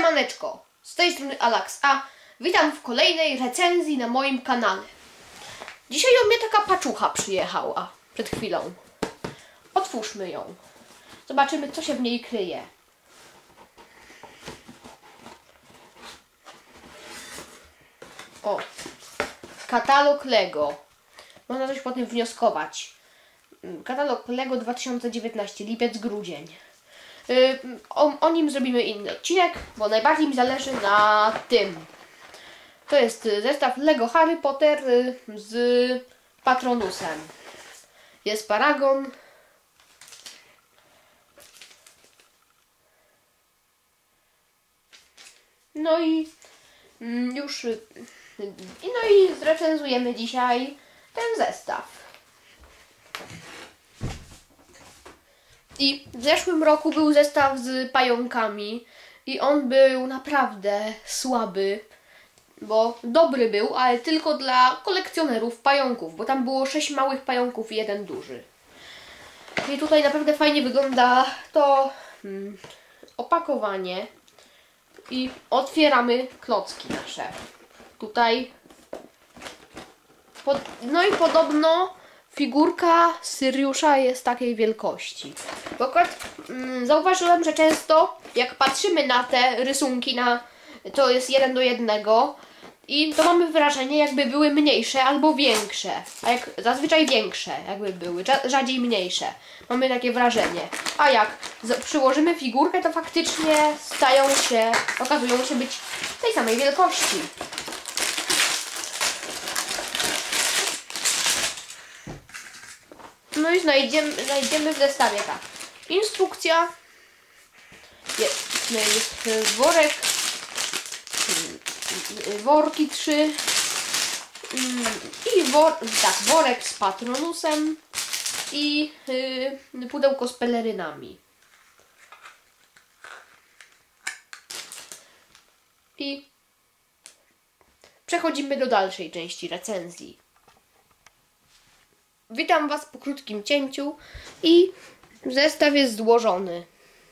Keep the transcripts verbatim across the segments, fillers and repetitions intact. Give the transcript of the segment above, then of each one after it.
Siemaneczko, z tej strony Alax, a witam w kolejnej recenzji na moim kanale. Dzisiaj do mnie taka paczucha przyjechała przed chwilą. Otwórzmy ją. Zobaczymy, co się w niej kryje. O, katalog Lego. Można coś po tym wnioskować. Katalog Lego dwa tysiące dziewiętnaście, lipiec, grudzień. Yy, o, o nim zrobimy inny odcinek, bo najbardziej mi zależy na tym. To jest zestaw Lego Harry Potter z Patronusem. Jest paragon. No i już no i zrecenzujemy dzisiaj ten zestaw. I w zeszłym roku był zestaw z pająkami i on był naprawdę słaby, bo dobry był, ale tylko dla kolekcjonerów pająków, bo tam było sześć małych pająków i jeden duży. I tutaj naprawdę fajnie wygląda to hmm, opakowanie i otwieramy klocki nasze. Tutaj pod, no i podobno figurka Syriusza jest takiej wielkości. Bo akurat mm, zauważyłem, że często jak patrzymy na te rysunki, na to jest jeden do jednego i to mamy wrażenie, jakby były mniejsze albo większe. A jak zazwyczaj większe, jakby były, rzadziej mniejsze. Mamy takie wrażenie. A jak przyłożymy figurkę, to faktycznie stają się, okazują się być tej samej wielkości. No i znajdziemy, znajdziemy w zestawie tak. Instrukcja. Jest, jest worek. Worki trzy. I wor, tak, worek z Patronusem. I yy, pudełko z pelerynami. I przechodzimy do dalszej części recenzji. Witam Was po krótkim cięciu i zestaw jest złożony.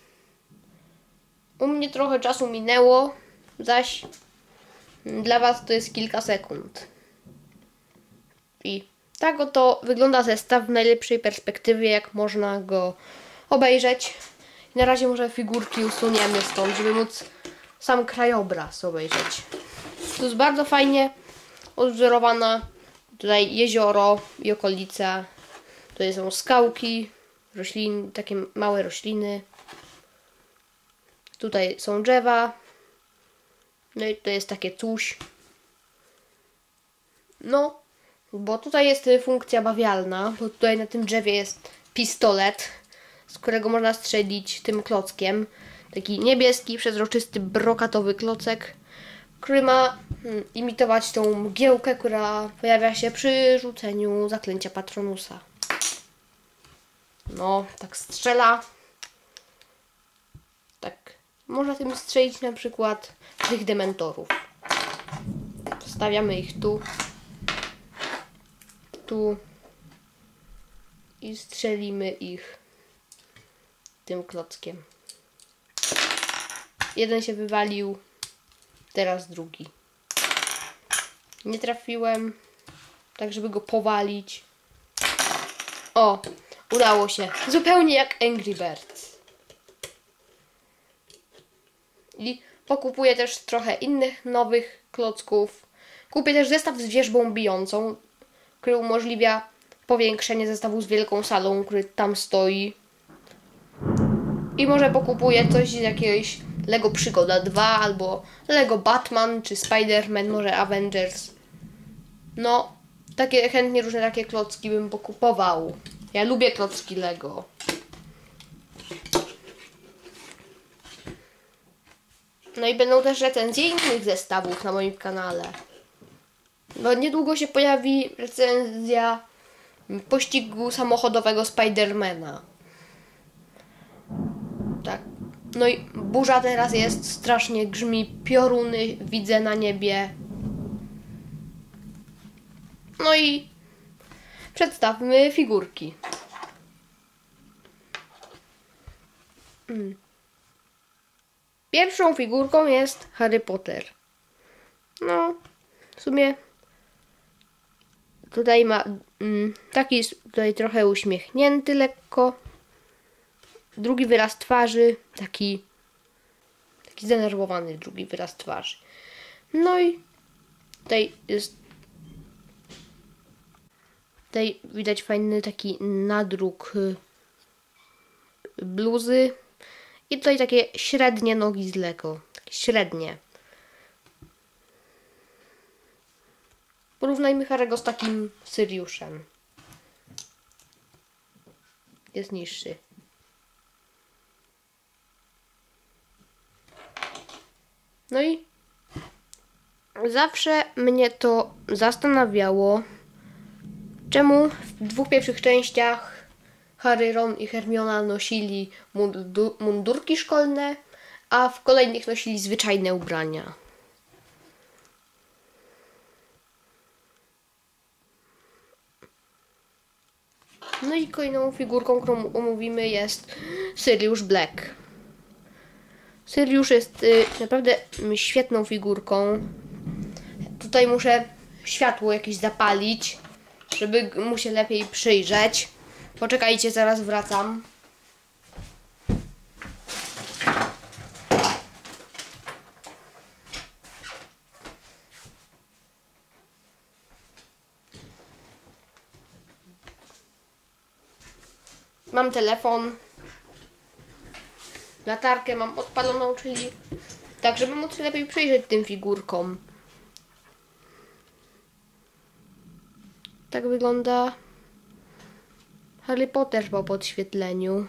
U mnie trochę czasu minęło, zaś dla Was to jest kilka sekund. I tak oto wygląda zestaw w najlepszej perspektywie, jak można go obejrzeć. I na razie może figurki usuniemy stąd, żeby móc sam krajobraz obejrzeć. Tu jest bardzo fajnie odwzorowana. Tutaj jezioro i okolica. Tutaj są skałki, rośliny, takie małe rośliny. Tutaj są drzewa. No i tutaj jest takie coś. No, bo tutaj jest funkcja bawialna, bo tutaj na tym drzewie jest pistolet, z którego można strzelić tym klockiem. Taki niebieski, przezroczysty, brokatowy klocek, który ma hmm, imitować tą mgiełkę, która pojawia się przy rzuceniu zaklęcia Patronusa. No, tak strzela. Tak. Można tym strzelić na przykład tych dementorów. Stawiamy ich tu. Tu. I strzelimy ich tym klockiem. Jeden się wywalił. Teraz drugi. Nie trafiłem, tak żeby go powalić. O, udało się. Zupełnie jak Angry Birds. I pokupuję też trochę innych nowych klocków. Kupię też zestaw z wierzbą bijącą, który umożliwia powiększenie zestawu z wielką salą, który tam stoi. I może pokupuję coś z jakiegoś Lego Przygoda dwa albo Lego Batman czy Spider-Man, może Avengers. No, takie chętnie różne takie klocki bym pokupował. Ja lubię klocki Lego. No i będą też recenzje innych zestawów na moim kanale. Bo niedługo się pojawi recenzja pościgu samochodowego Spidermana. Tak. No i burza teraz jest, strasznie grzmi, pioruny widzę na niebie. No i przedstawmy figurki. Pierwszą figurką jest Harry Potter. No, w sumie tutaj ma mm, taki jest tutaj trochę uśmiechnięty lekko. Drugi wyraz twarzy, taki taki zdenerwowany drugi wyraz twarzy. No i tutaj jest tutaj widać fajny taki nadruk bluzy i tutaj takie średnie nogi z Lego, takie średnie. Porównajmy Harry'ego z takim Syriuszem. Jest niższy. No i zawsze mnie to zastanawiało, czemu w dwóch pierwszych częściach Harry, Ron i Hermiona nosili mundu- mundurki szkolne, a w kolejnych nosili zwyczajne ubrania. No i kolejną figurką, którą omówimy, jest Sirius Black. Sirius jest y, naprawdę świetną figurką. Tutaj muszę światło jakieś zapalić, żeby mu się lepiej przyjrzeć. Poczekajcie, zaraz wracam. Mam telefon. Latarkę mam odpaloną, czyli tak, żeby móc się lepiej przyjrzeć tym figurkom. Tak wygląda Harry Potter po podświetleniu.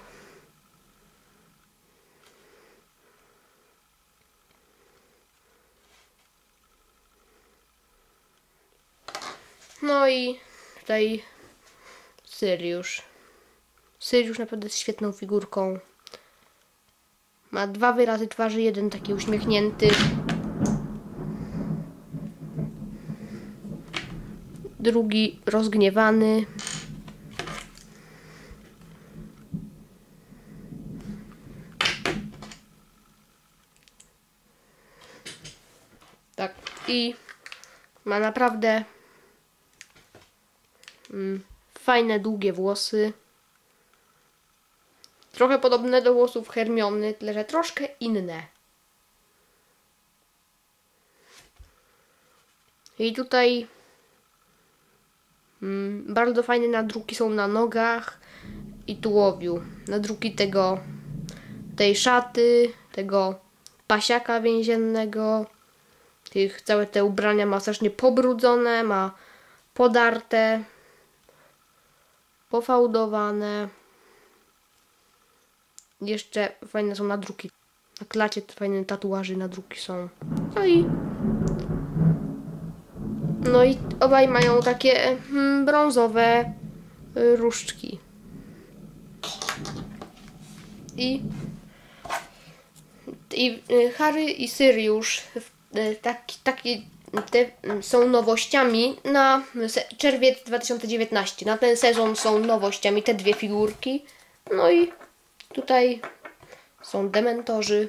No i tutaj Sirius. Sirius naprawdę jest świetną figurką. Ma dwa wyrazy twarzy, jeden taki uśmiechnięty. Drugi rozgniewany. Tak, i ma naprawdę mm, fajne, długie włosy. Trochę podobne do włosów Hermiony, tyle że troszkę inne. I tutaj mm, bardzo fajne nadruki są na nogach i tułowiu. Nadruki tego, tej szaty, tego pasiaka więziennego. Tych, całe te ubrania ma strasznie pobrudzone, ma podarte, pofałdowane. Jeszcze fajne są nadruki. Na klacie fajne tatuaży, nadruki są. No i No i obaj mają takie mm, brązowe y, różdżki. I, i y, Harry i Sirius y, taki, taki, te są nowościami na czerwiec dwa tysiące dziewiętnasty. Na ten sezon są nowościami te dwie figurki. No i tutaj są dementorzy,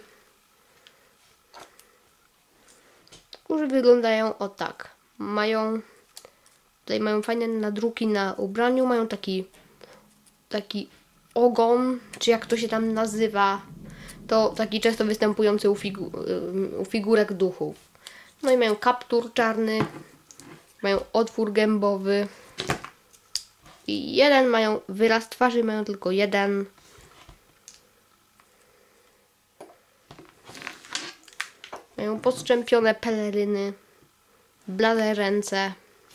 którzy wyglądają o tak. Mają tutaj mają fajne nadruki na ubraniu, mają taki taki ogon, czy jak to się tam nazywa, to taki często występujący u, figu u figurek duchów. No i mają kaptur czarny, mają otwór gębowy i jeden mają wyraz twarzy, mają tylko jeden. Mają postrzępione peleryny, blade ręce.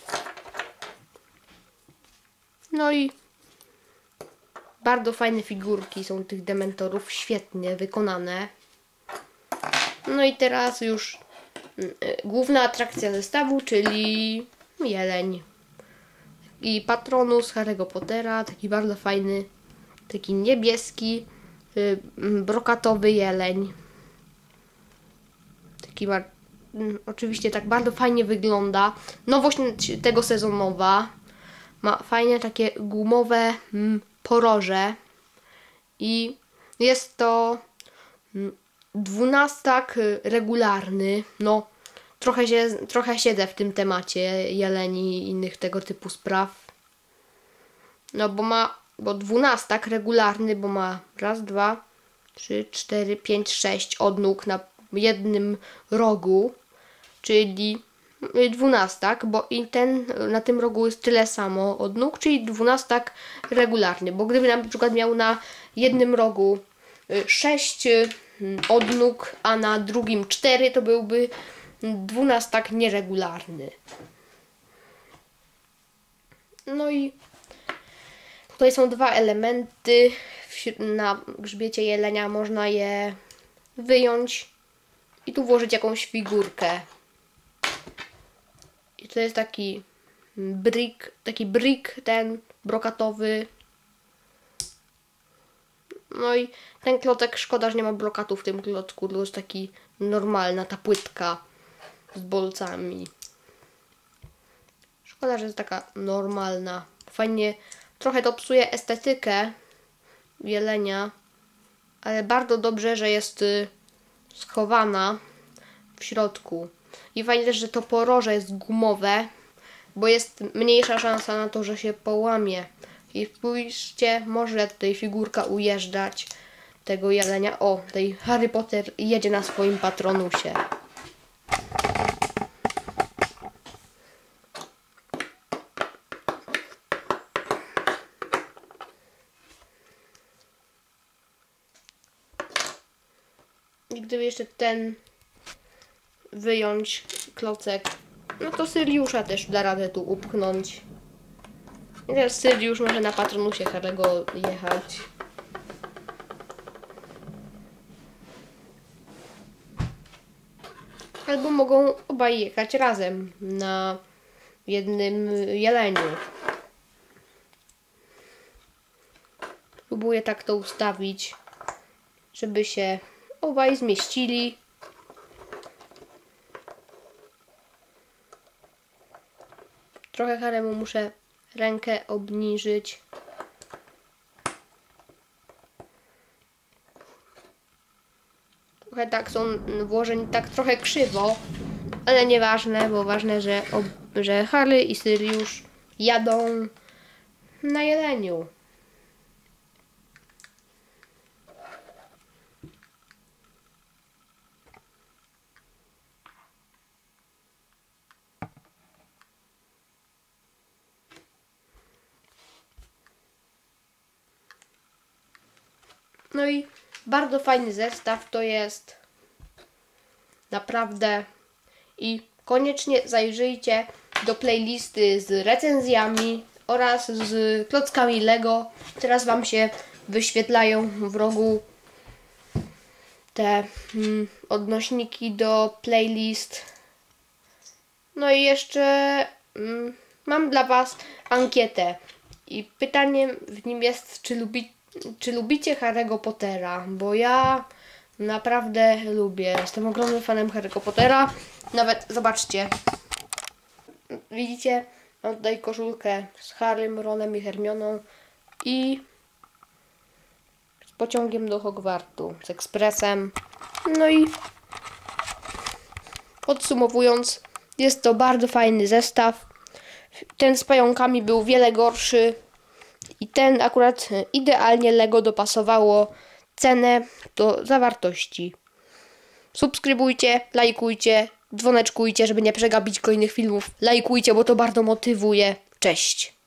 No i bardzo fajne figurki są tych dementorów, świetnie wykonane. No i teraz już y, główna atrakcja zestawu, czyli jeleń. I patronus Harry'ego Pottera, taki bardzo fajny, taki niebieski, y, brokatowy jeleń. Taki ma, y, oczywiście tak bardzo fajnie wygląda. Nowość tego sezonowa. Ma fajne takie gumowe mm, poroże i jest to mm, dwunastak regularny, no trochę, się, trochę siedzę w tym temacie jeleni i innych tego typu spraw. No bo ma, bo dwunastak regularny, bo ma raz, dwa, trzy, cztery, pięć, sześć odnóg na jednym rogu, czyli dwunastak, bo i ten na tym rogu jest tyle samo odnóg, czyli dwunastak regularny, bo gdyby na przykład miał na jednym rogu sześć odnóg, a na drugim cztery, to byłby dwunastak nieregularny. No i tutaj są dwa elementy. Na grzbiecie jelenia można je wyjąć i tu włożyć jakąś figurkę. I to jest taki brick, taki brick ten brokatowy. No i ten klocek, szkoda, że nie ma brokatu w tym klocku, to jest taki normalna ta płytka z bolcami. Szkoda, że jest taka normalna. Fajnie, trochę to psuje estetykę jelenia, ale bardzo dobrze, że jest schowana w środku. I fajnie też, że to poroże jest gumowe, bo jest mniejsza szansa na to, że się połamie. I spójrzcie, może tutaj figurka ujeżdżać tego jelenia. O, tutaj Harry Potter jedzie na swoim patronusie. I gdyby jeszcze ten wyjąć klocek, no to Syriusza też da radę tu upchnąć. I teraz Syriusz może na patronusie Harry'ego jechać. Albo mogą obaj jechać razem na jednym jeleniu. Próbuję tak to ustawić, żeby się obaj zmieścili. Trochę Haremu muszę rękę obniżyć. Trochę tak są włożeni tak trochę krzywo, ale nieważne, bo ważne, że, że Harry i Syriusz jadą na jeleniu. No i bardzo fajny zestaw to jest. Naprawdę. I koniecznie zajrzyjcie do playlisty z recenzjami oraz z klockami Lego. Teraz Wam się wyświetlają w rogu te mm, odnośniki do playlist. No i jeszcze mm, mam dla Was ankietę. I pytaniem w nim jest, czy lubicie Czy lubicie Harry'ego Pottera? Bo ja naprawdę lubię. Jestem ogromnym fanem Harry'ego Pottera. Nawet, zobaczcie. Widzicie? Mam tutaj koszulkę z Harrym, Ronem i Hermioną. I z pociągiem do Hogwartu. Z ekspresem. No i podsumowując, jest to bardzo fajny zestaw. Ten z pająkami był wiele gorszy. I ten akurat idealnie Lego dopasowało cenę do zawartości. Subskrybujcie, lajkujcie, dzwoneczkujcie, żeby nie przegapić kolejnych filmów. Lajkujcie, bo to bardzo motywuje. Cześć!